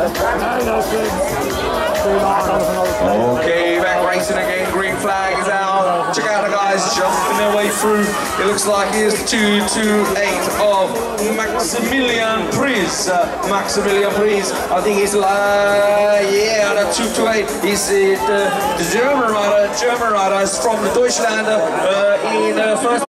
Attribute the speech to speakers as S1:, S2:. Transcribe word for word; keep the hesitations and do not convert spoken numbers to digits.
S1: Okay, back racing again. Green flag is out. Check out the guys jumping their way through. It looks like here's two two eight of Maximilian Pries. Uh, Maximilian Pries, I think he's like, yeah, the two two eight is uh, the, the German rider. German rider is from the Deutschlander uh, in uh, first.